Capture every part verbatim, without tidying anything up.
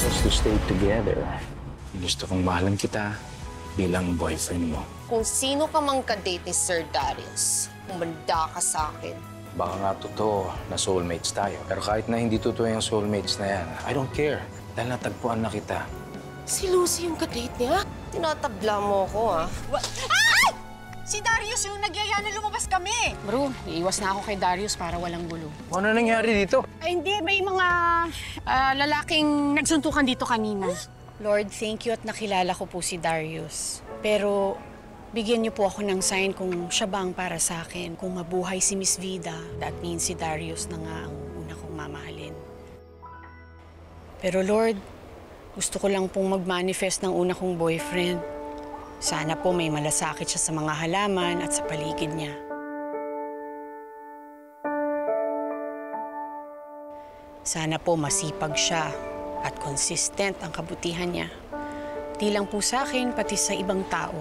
us to stay together. Gusto kong mahalan kita bilang boyfriend mo. Kung sino ka mang kadate ni Sir Darius, umanda ka sa akin. Baka nga totoo na soulmates tayo. Pero kahit na hindi totoo yung soulmates na yan, I don't care. Dahil natagpuan na kita. Si Lucy yung kadate niya? Tinatabla mo ako, ha? Ay! Si Darius yung nagyaya na lumabas kami. Bro, iiwas na ako kay Darius para walang gulo. Ano nangyari dito? Ay, hindi. May mga ah, lalaking nagsuntukan dito kanina. Lord, thank you at nakilala ko po si Darius. Pero bigyan niyo po ako ng sign kung siya ba ang para sa akin. Kung mabuhay si Miss Vida, that means si Darius na nga ang una kong mamahalin. Pero Lord, gusto ko lang pong mag-manifest ng una kong boyfriend. Sana po may malasakit siya sa mga halaman at sa paligid niya. Sana po masipag siya at consistent ang kabutihan niya. Di lang po sa akin, pati sa ibang tao.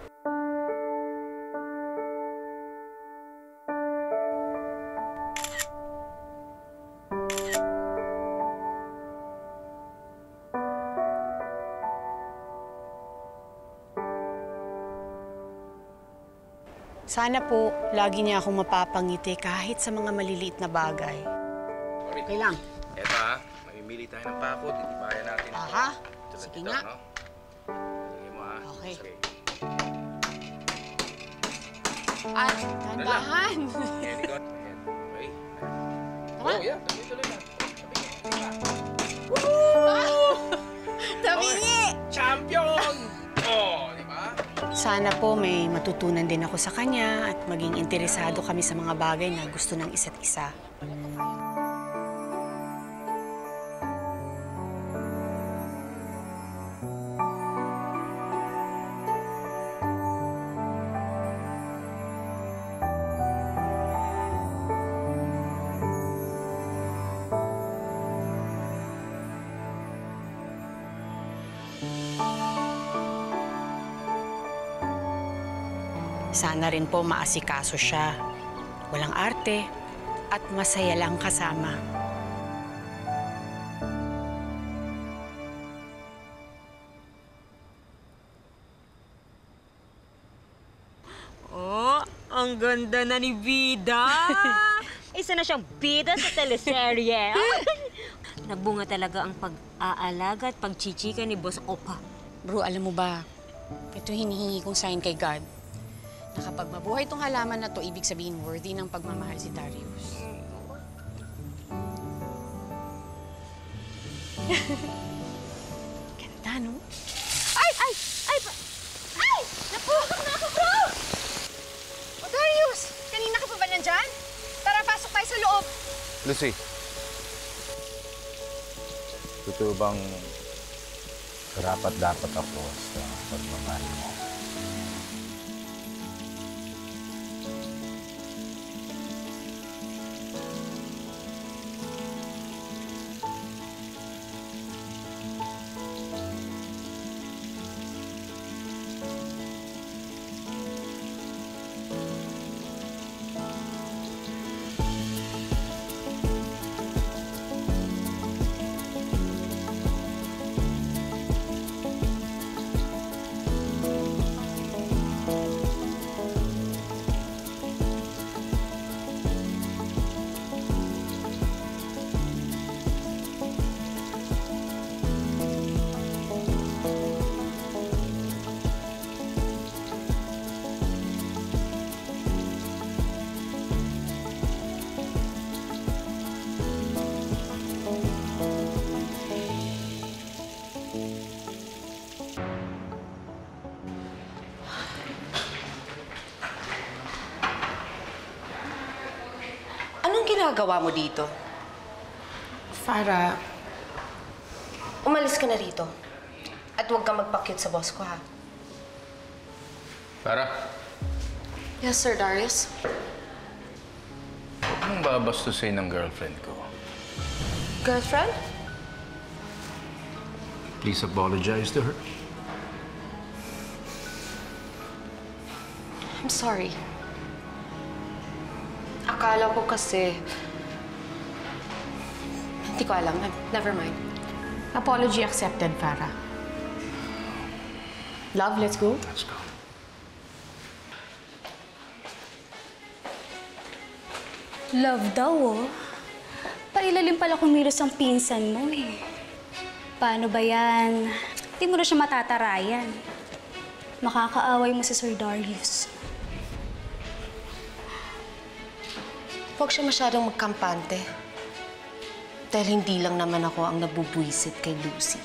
Sana po, lagi niya akong mapapangiti kahit sa mga maliliit na bagay. Okay lang. Eto ha, mamimili tayo ng pakot, itibayan natin. Aha, Tulad sige ito, nga. no? Sige mo ha. Okay. Okay. At, tandahan. Ayan, ikot. Ayan. Okay. Tama? Oh, yeah. Tuloy-tuloy na. Tabingi! Champion! Oh, di ba? Sana po may matutunan din ako sa kanya at maging interesado kami sa mga bagay na gusto ng isa't isa. Sana rin po maasikaso siya. Walang arte at masaya lang kasama. Oh, ang ganda na ni Vida. Isa na siyang bida sa teleserye. Nagbunga talaga ang pag-aalaga at pagchichika ni Boss Opa. Bro, alam mo ba, ito hinihingi kong sign kay God. Na kapag mabuhay itong halaman na to, ibig sabihin worthy ng pagmamahal si Darius. Ganda, no? Ay! Ay! Ay! Ay! Napulog na ako, bro! O, Darius! Kanina ka pa ba nandyan? Tara, pasok tayo sa loob. Lucy. Totoo bang karapat-dapat ako sa pagmamahal mo? Ginagawa mo dito? Farah, Umalis ka na rito. At huwag kang magpa-cute sa boss ko, ha? Farah, Yes, Sir Darius? huwag mong babastusin ng girlfriend ko. Girlfriend? Please apologize to her. I'm sorry. Akala ko kasi... Hindi ko alam. Never mind. Apology accepted, Farah. Love, let's go. Let's go. Love daw, oh. Pailalim pala kumilos ang pinsan mo, eh. Paano ba yan? Hindi mo na siya matatarayan. Makakaaway mo si Sir Darius. Huwag siya masyadong magkampante. Dahil hindi lang naman ako ang nabubwisit kay Lucy.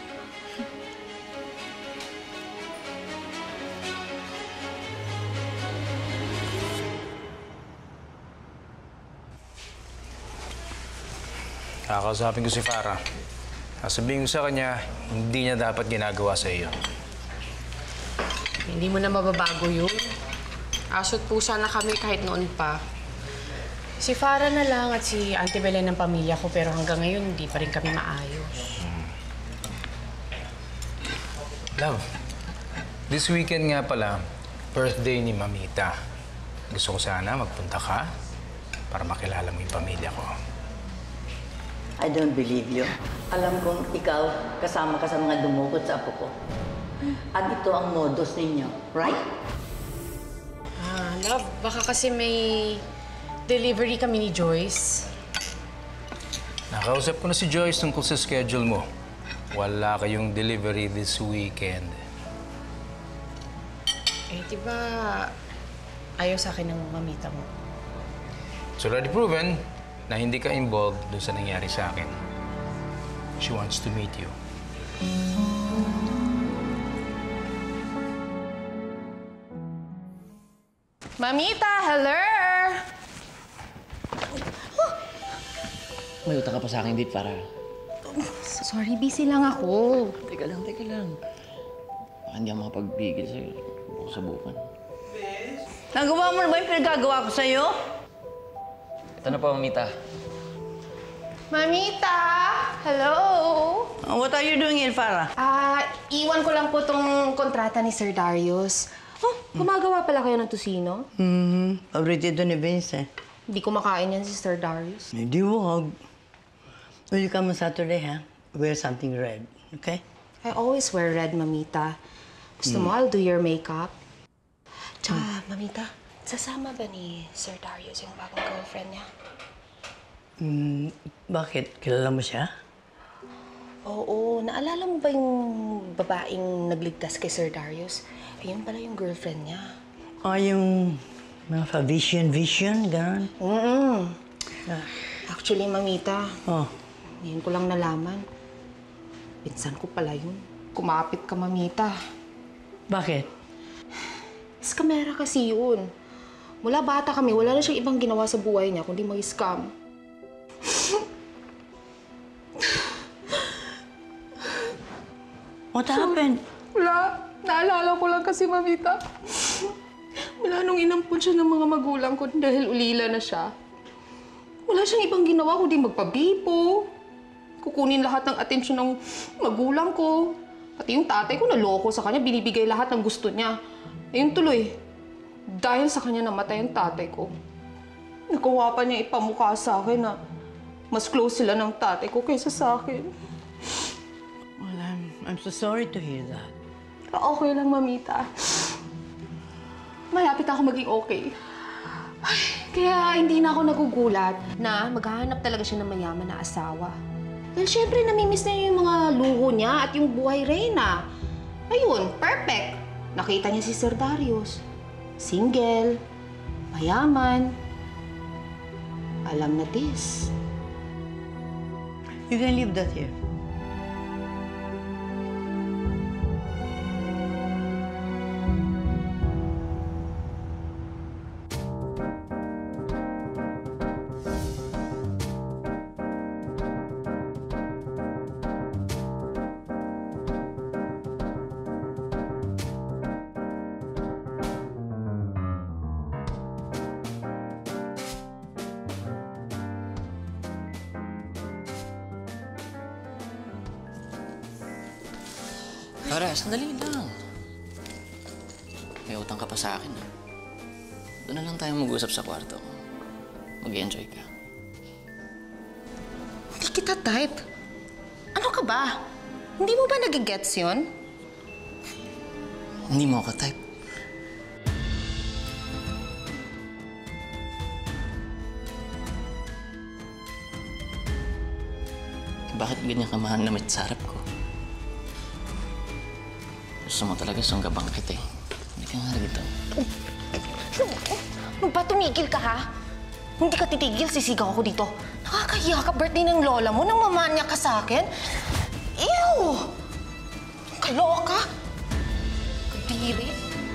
Kakausapin ko si Farah. Sasabihin ko sa kanya, hindi niya dapat ginagawa sa iyo. Hindi mo na mababago yun. Aso't pusa na kami kahit noon pa. Si Farah na lang at si Auntie Belen ng pamilya ko, pero hanggang ngayon, hindi pa rin kami maayos. Love, this weekend nga pala, birthday ni Mamita. Gusto ko sana magpunta ka para makilala mo yung pamilya ko. I don't believe you. Alam kong ikaw kasama ka sa mga dumukot sa apo ko. At ito ang modus ninyo, right? Ah, love, baka kasi may delivery kami ni Joyce. Nakausap ko na si Joyce tungkol sa schedule mo. Wala kayong delivery this weekend. Eh, di ba ayaw sa akin ng mamita mo? It's already proven na hindi ka involved dun sa nangyari sa akin. She wants to meet you. Mamita, hello! May utang ka pa sa akin, Dit, para... Sorry, busy lang ako. Teka lang, teka lang. Baka hindi ako makapagpigil sa'yo. Bukas sa bukan. Nagawa mo na ba yung pinagagawa ko sa'yo? Ito na po, Mamita. Mamita! Hello! Oh, what are you doing here, Farah? Ah, iwan ko lang po tong kontrata ni Sir Darius. Oh, gumagawa pala kayo ng tusino? Mm-hmm. Paborito ito ni Vince, eh. Hindi kumakain yan si Sir Darius. Hindi, wag. When you come on Saturday, ha? Wear something red, okay? I always wear red, Mamita. Gusto mo, I'll do your makeup. Tsaka, Mamita, sasama ba ni Sir Darius yung bagong girlfriend niya? Hmm, bakit? Kilala mo siya? Oo, naalala mo ba yung babaeng nagligtas kay Sir Darius? Ayun pala yung girlfriend niya. Ah, yung mga fa-vision-vision, gano'n? Mm-mm. Ah. Actually, Mamita, Oh. ngayon ko lang nalaman. Pinsan ko pala yun. Kumapit ka, Mamita. Bakit? Scamera kasi yun. Mula bata kami, wala na siyang ibang ginawa sa buhay niya kundi mag-scam. What happened? Wala. Naalala ko lang kasi, Mamita. Wala nung inampun siya ng mga magulang ko dahil ulila na siya. Wala siyang ibang ginawa kundi magpabipo. Kukunin lahat ng atensyon ng magulang ko. Pati yung tatay ko naloko sa kanya, binibigay lahat ng gusto niya. Ayun tuloy. Dahil sa kanya namatay ang tatay ko. Nagawa pa niya ipamukha sa akin na mas close sila ng tatay ko kaysa sa akin. Well, I'm, I'm so sorry to hear that. Okay lang, Mamita. Malapit ako maging okay. Ay, kaya hindi na ako nagugulat na maghahanap talaga siya ng mayaman na asawa. Dahil syempre, namimiss na niya yung mga luho niya at yung buhay reyna. Ayun, perfect. Nakita niya si Sir Darius. Single, mayaman. Alam na this. You can leave that here. Para, sandali lang. May utang ka pa sa akin, ah. Doon na lang tayo mag-usap sa kwarto. Mag-enjoy ka. Hindi kita type. Ano ka ba? Hindi mo ba nagigets yun? Hindi mo ako type. Bakit ganyan ka mahanamit sa harap ko? Gusto mo talaga sunggabang kita eh. Hindi ka nga rito. Ano ba, tumigil ka ha? Hindi ka titigil, sisigaw ako dito. Nakakahiya ka, birthday ng lola mo, nang mamanya ka sa akin. Ew! Kaloka! Kadiri.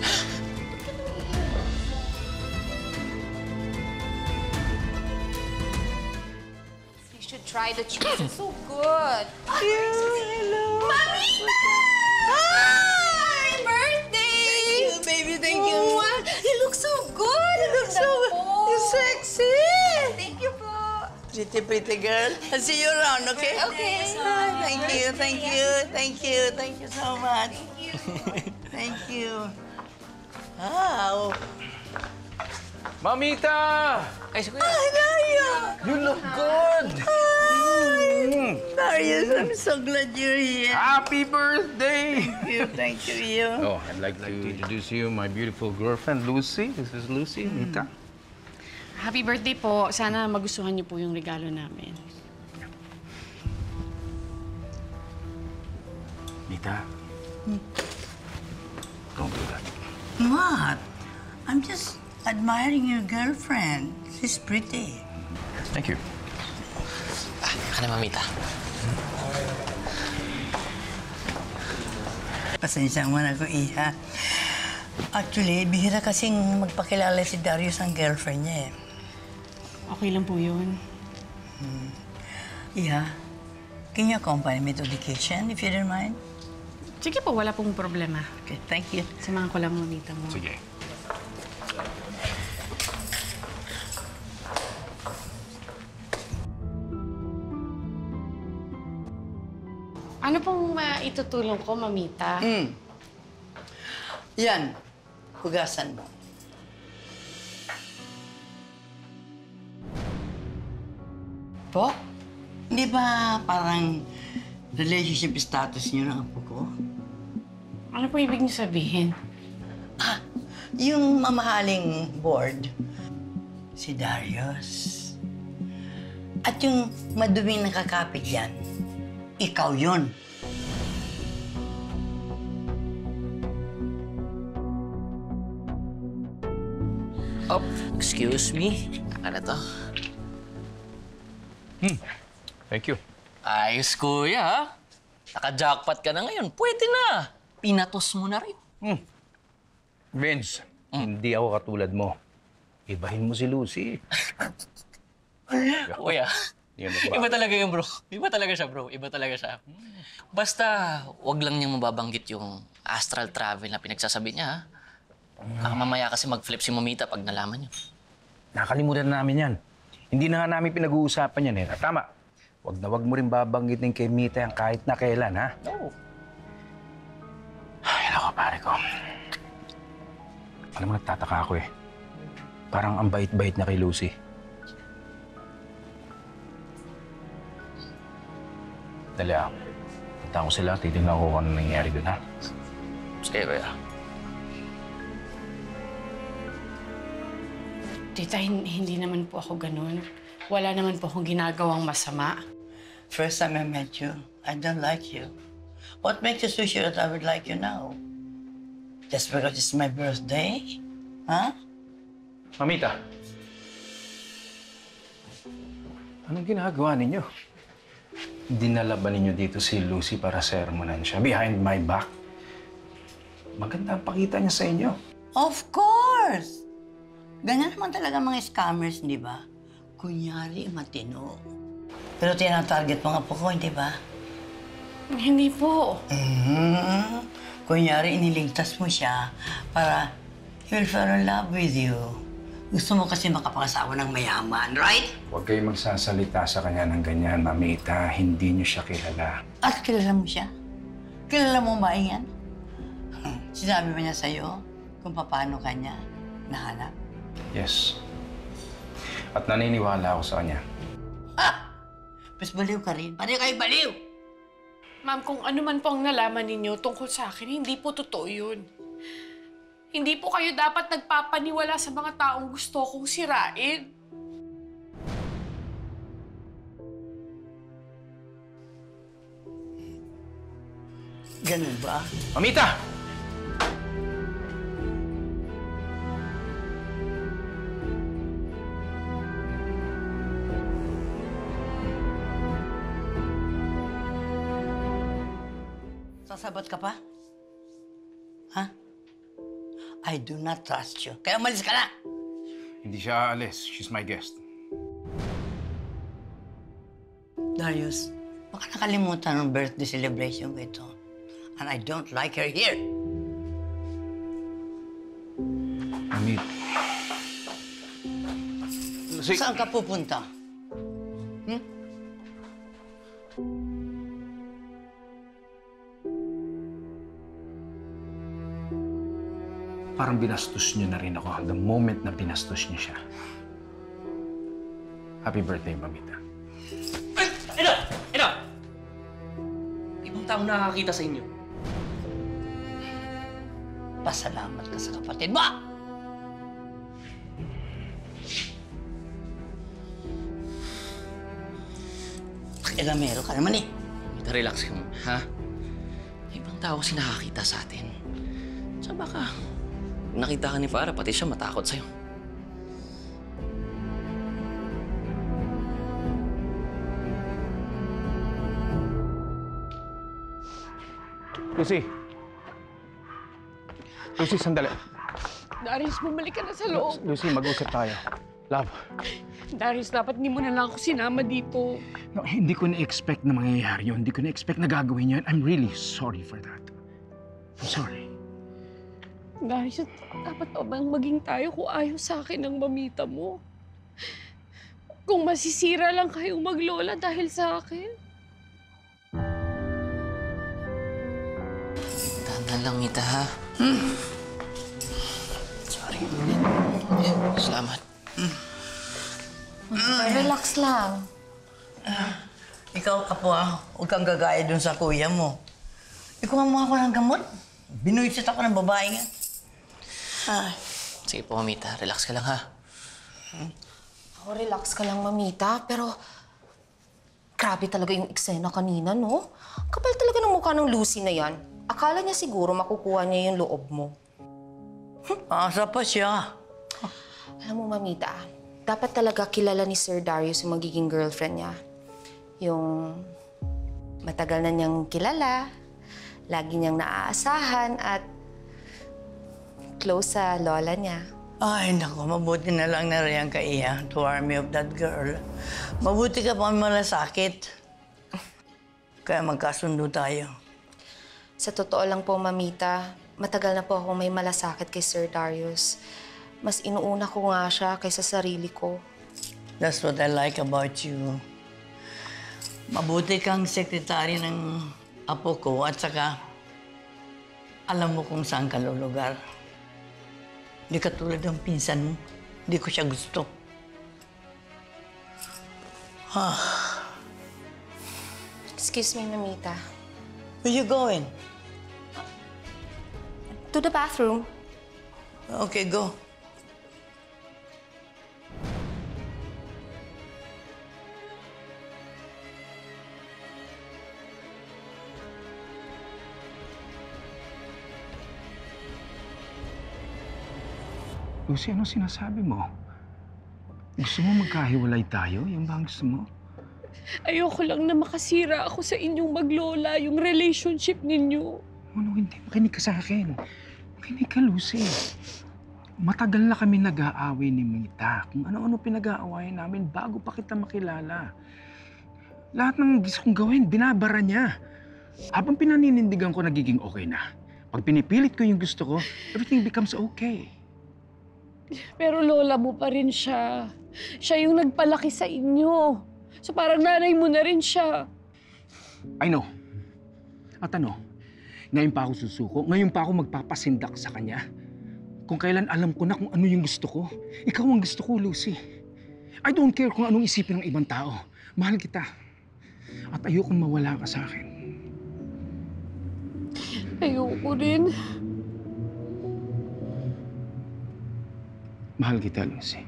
You should try the cheese. It's so good. Hello. Mamita! Hi! Birthday! Thank you, baby. Thank you. What? You look so good. You look so... You're sexy. Thank you po. Pretty, pretty girl. I'll see you around, okay? Okay. Thank you, thank you, thank you, thank you so much. Thank you. Wow. Mamita! Ay, si Kuya. Hi, Dario! You look good! Hi! Darius, I'm so glad you're here. Happy birthday! Thank you, thank you, you. Oh, I'd like to introduce you my beautiful girlfriend, Lucy. This is Lucy, Mita. Happy birthday po. Sana magustuhan niyo po yung regalo namin. Mita, don't do that. What? I'm just admiring your girlfriend. She's pretty. Thank you. Ah, ka na, Mamita. Pasensya mo na ko, Iha. Actually, bihira kasing magpakilala si Darius ang girlfriend niya eh. Okay lang po yun. Iha, can you accompany me to the kitchen if you don't mind? Sige po, wala pong problema. Okay, thank you. Samahan ko lang mamita mo. Sige. Ano pong maitutulong ko, mamita? Hmm. Yan. Hugasan mo. Po? Di ba parang relationship status niyo ng apo ko? Ano po ibig niyo sabihin? Ah, yung mamahaling board, si Darius. At yung maduming nakakapit yan, ikaw yun. Oh, excuse me. Ano to? Thank you. Ayos, Kuya, ha? Naka-jackpot ka na ngayon. Pwede na. Pinatos mo na rin. Vince, hindi ako katulad mo. Ibahin mo si Lucy. Kuya, Yan ba? iba talaga yung bro. Iba talaga siya, bro. Iba talaga siya. Basta, wag lang niyang mababanggit yung astral travel na pinagsasabi niya, ha? Baka mamaya kasi mag-flip si Mamita pag nalaman niyo. Nakalimutan na namin yan. Hindi na nga namin pinag-uusapan yan eh. At tama, wag na wag mo rin babanggitin kay Mita yan kahit na kailan, ha? Oo. Ay, nako, pare ko. Alam mo, nagtataka ako eh. Parang ang bait-bait na kay Lucy. Dali ah. Punta ko sila, titignan ko kung ano nangyayari dun, ha? Sige, Kuya. Tita, hin- hindi naman po ako ganun. Wala naman po akong ginagawang masama. First time I met you, I don't like you. What makes you so sure that I would like you now? Just because it's my birthday? Huh? Mamita. Anong ginagawa ninyo? Dinala ba ninyo dito si Lucy para sermonan siya behind my back? Maganda ang pakita niya sa inyo. Of course! Ganyan naman talaga mga scammers, di ba? Kunyari, matino. Pero tinatarget mga po ko, hindi ba? Hindi po. Mm-hmm. Kunyari, iniligtas mo siya para he will fall in love with you. Gusto mo kasi makapakasawa ng mayaman, right? Huwag kayong magsasalita sa kanya ng ganyan, Mamita. Hindi niyo siya kilala. At kilala mo siya? Kilala mo ba yan? Sinabi ba niya sa'yo kung paano kanya nahanap? Yes. At naniniwala ako sa kanya. Ah! Mas baliw ka rin. Pareho kayo baliw! Ma'am, kung ano man po ang nalaman ninyo tungkol sa akin, hindi po totoo yun. Hindi po kayo dapat nagpapaniwala sa mga taong gusto kong sirain. Ganun ba? Mamita! Sasabot ka pa? Ha? I do not trust you. Kaya umalis ka na! Hindi siya aalis. She's my guest. Darius, baka nakalimutan ng birthday celebration ko ito. And I don't like her here. Mamita. Lucy. Saan ka pupunta? Hmm? Parang binastos niyo na rin ako the moment na binastos niyo siya. Happy birthday, Mamita. Ay! Ina! Ina! Ibang taong nakakakita sa inyo. Pasalamat ka sa kapatid mo! Pakialamero ka naman eh. Mamita, relax ka mo, ha? Ibang tao kasi nakakita sa atin. Sa baka, kung nakita ka ni Farah, pati siya matakot sa'yo. Lucy. Lucy, sandali. Darius, bumalik ka na sa loob. Lucy, mag-usap tayo. Love. Darius, dapat hindi mo na lang ako sinama dito. No, hindi ko na-expect na mangyayari yun. Hindi ko na-expect na gagawin yun. I'm really sorry for that. I'm sorry. Darius, dapat pa bang maging tayo kung ayaw sa akin ng mamita mo? Kung masisira lang kayong maglola dahil sa akin? Dahan lang, Mita, ha? Hmm. Sorry. Salamat. Relax lang. Ikaw, kapwa, huwag kang gagaya dun sa kuya mo. Ikaw mo ako ng gamot. Binuisit ako ng babae nga. Ay. Sige po, Mamita. Relax ka lang, ha? Oh, relax ka lang, Mamita. Pero, grabe talaga yung eksena kanina, no? Kapal talaga ng mukha ng Lucy na yan. Akala niya siguro makukuha niya yung loob mo. Asa pa siya? Alam mo, Mamita, dapat talaga kilala ni Sir Darius yung magiging girlfriend niya. Yung matagal na niyang kilala, lagi niyang naaasahan at close sa lola niya. Ay, naku, mabuti na lang na riyan ka iya to army of that girl. Mabuti ka pa malasakit. Kaya magkasundo tayo. Sa totoo lang po, Mamita, matagal na po ako may malasakit kay Sir Darius. Mas inuuna ko nga siya kaysa sarili ko. That's what I like about you. Mabuti kang sekretary ng apo ko at saka alam mo kung saan ka lulugar. Hindi ka tulad ng pinsan mo. Hindi ko siya gusto. Ah. Excuse me, Mamita. Where you going? To the bathroom. Okay, go. Lucy, ano sinasabi mo? Gusto mo magkahiwalay tayo? Yung ba ang gusto mo? Ayoko lang na makasira ako sa inyong maglola, yung relationship ninyo. Ano, hindi. Makinig ka sa akin. Makinig ka, Lucy. Matagal na kami nag-aaway ni Mita. Kung ano-ano pinag-aawayan namin bago pa kita makilala. Lahat ng gusto kong gawin, binabara niya. Habang pinaninindigan ko, nagiging okay na. Pag pinipilit ko yung gusto ko, everything becomes okay. Pero lola mo pa rin siya. Siya yung nagpalaki sa inyo. So parang nanay mo na rin siya. I know. At ano, ngayon pa ako susuko, ngayon pa ako magpapasindak sa kanya. Kung kailan alam ko na kung ano yung gusto ko. Ikaw ang gusto ko, Lucy. I don't care kung anong isipin ng ibang tao. Mahal kita. At ayokong mawala ka sa akin. Ayoko rin. Mahal kita, Lucy.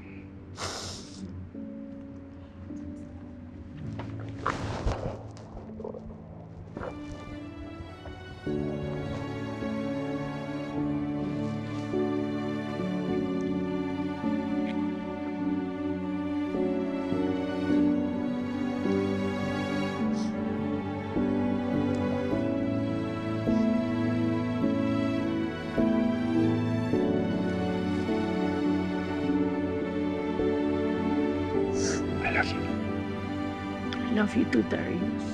I love you. I love you too, Darius.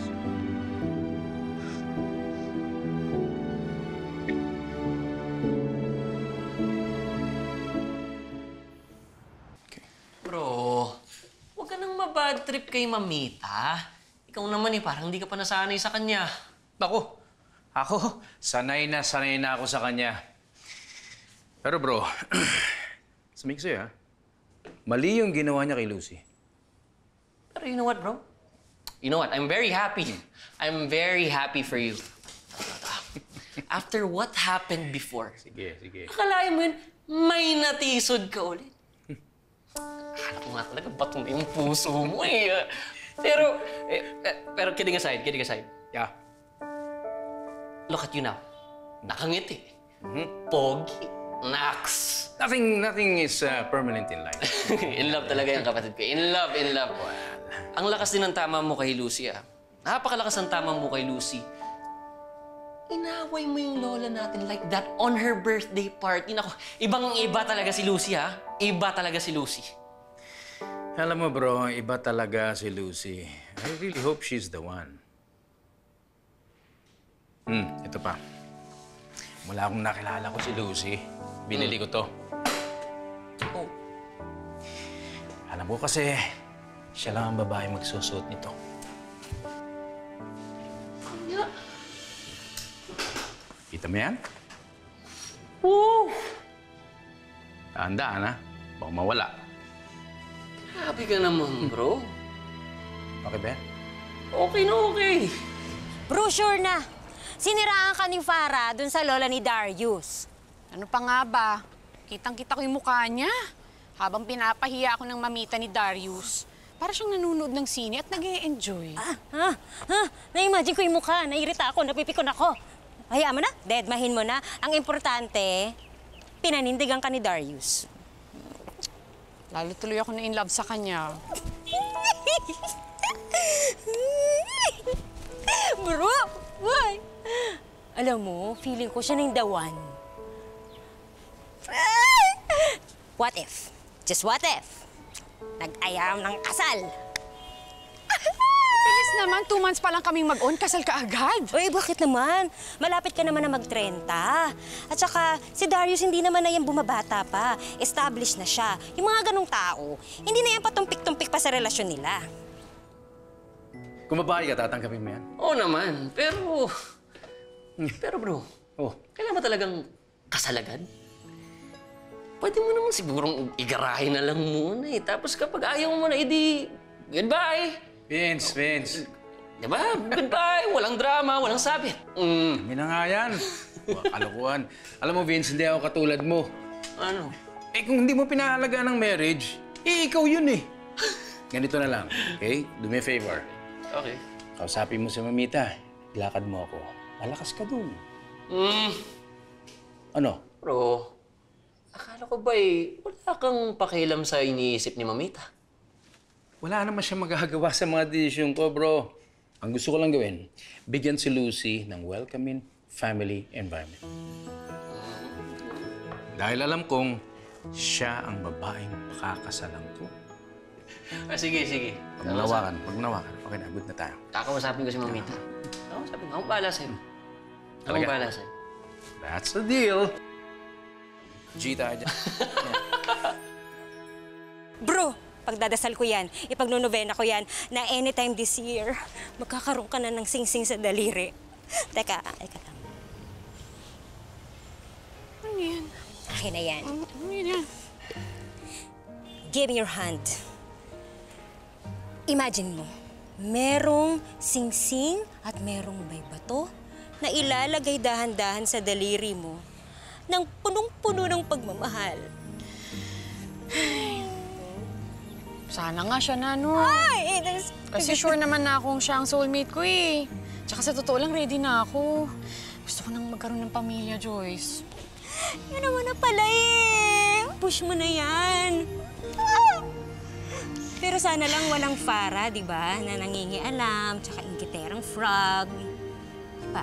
Bro, huwag ka nang mabad trip kay Mamita. Ikaw naman eh, parang hindi ka pa nasanay sa kanya. Ako, ako, sanay na sanay na ako sa kanya. Pero bro, sabihin ko sa'yo ha, mali yung ginawa niya kay Lucy. Pero you know what, bro? You know what? I'm very happy. I'm very happy for you. After what happened before, Sige, sige. akalain mo yun, may natisod ka ulit. Akala ko nga talaga, bato na yung puso mo eh. Pero, eh, eh, pero kidding aside, kidding aside. Yeah. Look at you now. Nakangiti. Mhm. Pogi. Nax. Nothing, nothing is uh, permanent in life. In love talaga yung kapatid ko. In love, in love. Ang lakas din ng tama mo kay Lucy, ah. Napakalakas ang tama mo kay Lucy. Inaway mo yung lola natin like that on her birthday party. Naku, ibang-iba talaga si Lucy, ha? Iba talaga si Lucy. Alam mo bro, iba talaga si Lucy. I really hope she's the one. Hmm, ito pa. Mula akong nakilala ko si Lucy, binili ko to. Oh. Alam ko kasi, siya lang ang babae magsusuot nito. Yeah. Kita mo yan? Woo! Tandaan ha, baka mawala. Happy ka naman, bro. Okay ba? Okay na okay. Bro, sure na. Siniraan ka ni Farah dun sa lola ni Darius. Ano pa nga ba? Kitang-kita ko yung mukha niya. Habang pinapahiya ako ng mamita ni Darius. Para siyang nanonood ng sine at nag-e-enjoy. Ah, ha? Ha? Na-imagine ko yung mukha. Nairita ako, napipikon ako. Hayaan mo na, deadmahin mo na. Ang importante, pinanindigan ka ni Darius. Lalo tuloy ako na in love sa kanya. Bro, why? Alam mo, feeling ko siya na yung the one. What if? Just what if? Nag-ayam ng kasal. Bilis naman, two months pa lang kaming mag-on, kasal ka agad. Uy, bakit naman? Malapit ka naman na mag-trenta. At saka, si Darius hindi naman na yan bumabata pa. Established na siya. Yung mga ganong tao, hindi na yan patumpik-tumpik pa sa relasyon nila. Kung babae ka, tatanggapin mo yan? Oo naman, pero... Pero bro, Oh. kailan ba talagang kasal agad? Pwede mo naman sigurong igarahin na lang muna eh. Tapos kapag ayaw mo na, edi... Goodbye! Vince, Vince. Diba? Goodbye! Walang drama, walang sabit. Mm. Kami na nga yan. Wah, kalokohan. Alam mo, Vince, hindi ako katulad mo. Ano? Eh, kung hindi mo pinahalaga ng marriage, eh, ikaw yun eh. Ganito na lang, okay? Do me a favor. Okay. Kausapin mo si Mamita. Ilakad mo ako. Malakas ka dun. Mm. Ano? Bro, akala ko ba eh, wala kang pakialam sa iniisip ni Mamita. Wala naman siya magagawa sa mga desisyon ko, bro. Ang gusto ko lang gawin, bigyan si Lucy ng welcoming family environment. Dahil alam kong siya ang babaeng pakakasalan ko. Ah, sige, sige. Pagnawakan, pagnawakan. Okay na, good na tayo. Kakausapin ko si Mamita. Kakausapin ko. Ako bahala sa'yo. Ako Talaga? bahala sa'yo. That's the deal. G tayo dyan. Bro, pagdadasal ko yan, ipagnonovena ko yan, na anytime this year, magkakaroon ka na ng sing-sing sa daliri. Teka, teka lang. Ano yan? Akin na yan. Ano yan? Give me your hand. Imagine mo, merong sing-sing at merong may bato. na ilalagay dahan-dahan sa daliri mo ng punong-puno ng pagmamahal. Sana nga siya na, no? Ay! It is... Kasi sure naman na akong siya ang soulmate ko eh. Tsaka sa totoo lang, ready na ako. Gusto ko nang magkaroon ng pamilya, Joyce. Yun naman na pala eh. Push mo na yan. Ah! Pero sana lang walang Farah, di ba? Na nangingialam, tsaka ingkiterang frog. Di ba?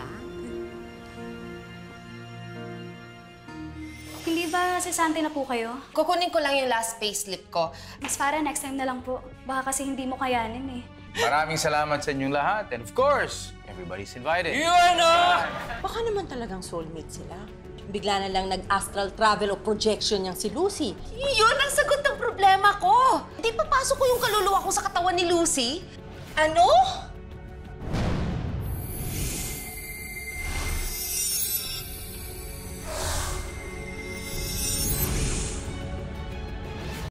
Hindi ba sasante na po kayo? Kukunin ko lang yung last payslip ko. Mas para next time na lang po. Baka kasi hindi mo kayanin eh. Maraming salamat sa inyong lahat. And of course, everybody's invited. Baka naman talagang soulmate sila. Bigla na lang nag-astral travel o projection niyang si Lucy. Yun ang sagot ng problema ko. Di papasok ko yung kaluluwa ko sa katawan ni Lucy. Ano?